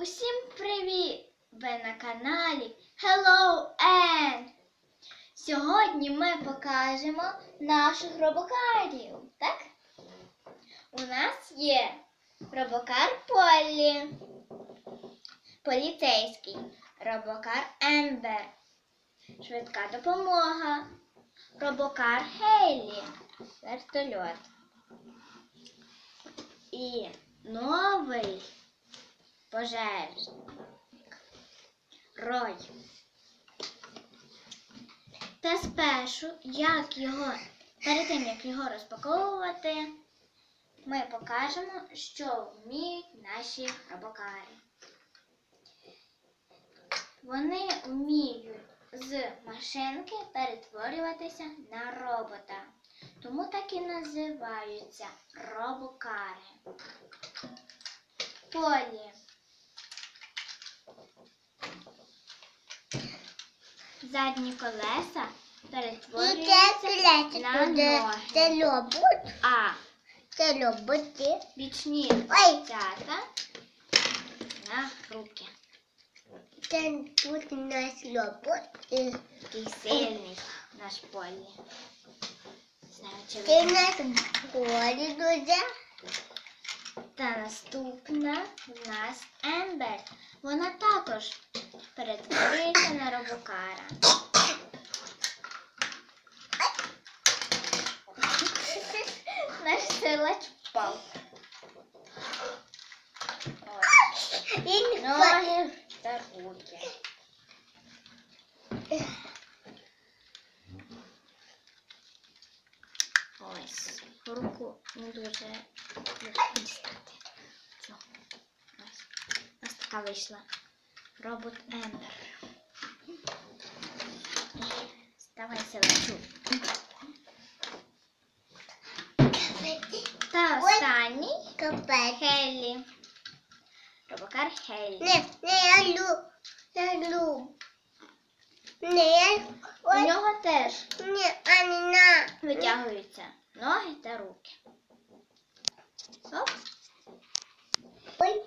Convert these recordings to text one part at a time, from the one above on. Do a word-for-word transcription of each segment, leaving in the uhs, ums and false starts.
Усім привіт! Ви на каналі Hello Ann! Сьогодні ми покажемо наших робокарів, так? У нас є робокар Поллі, поліцейський, робокар Ембер, швидка допомога, робокар Хейлі, вертольот. І новий пожежник Рой. Та спершу, як його, перед тим, як його розпаковувати, ми покажемо, що вміють наші робокари. Вони вміють з машинки перетворюватися на робота. Тому так і називаються робокари. Полі. Задні колеса перетворюються на ноги. Це робот. А Це роботи. бічні цята на руки. Це тут у нас робот. І Такий сильний наш Полі. Знаю, чи Це ви- у нас полі дуже. Та наступна в нас Ембер. Вона також перетворюється на робокара. Наш силач впав. Ось. Він Ноги та руки. Ось. Руку не дуже легко дістати. Цю. Ось. У нас така вийшла робот Ембер. Ставай силачу. Та останній капець. Хейлі. Робокар Хейлі. Не, не, я лю. Я лю. Не, У ой, нього теж не, а не на. витягуються ноги та руки. Оп. Ой.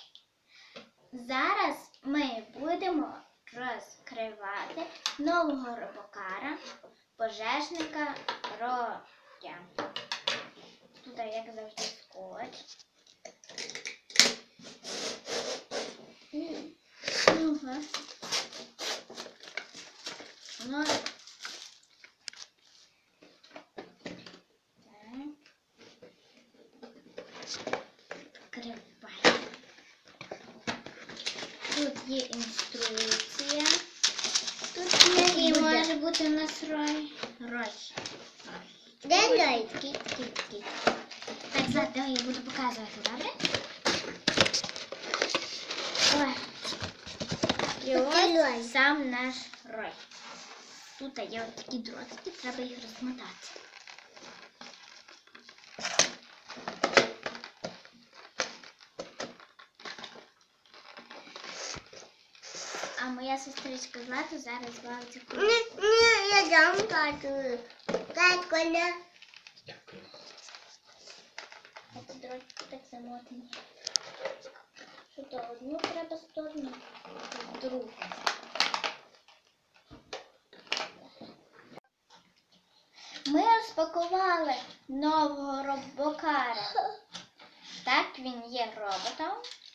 Зараз ми будемо розкривати нового робокара, пожежника Роя. Тут, як завжди, скотч. Ага. Ну, відкриваємо. Тут є інструкція. Тут який може бути у нас рой. Рой. Де Рой? Кіт, кіт, кіт. Так, зараз давай я буду показувати, добре? Ой. І Рой. ось сам наш рой. Тут є от такі дротики, треба їх розмотати. А моя сестричка Злата зараз бавиться. Не, не, я дам тату. Татко, не. А ці дротики так замотані. Що то одну треба сторону, а другу. Ми розпакували нового робокара. Так, він є роботом.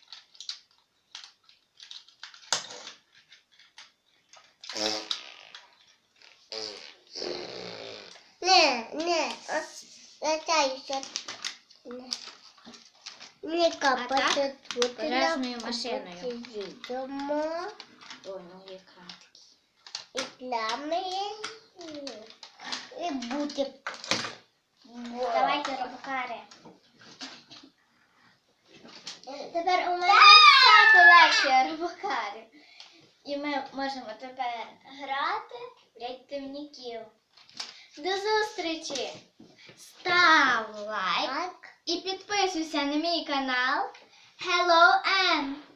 Не, не, летайся. Не, не капати тут. пожежною машиною. Їдемо. Ой, ну яка. І плями. І буде. Давайте робокари. Тепер у мене вся колекція робокарів. І ми можемо тепер грати в рятівників. До зустрічі! Став лайк Так. і підписуйся на мій канал Hello Ann.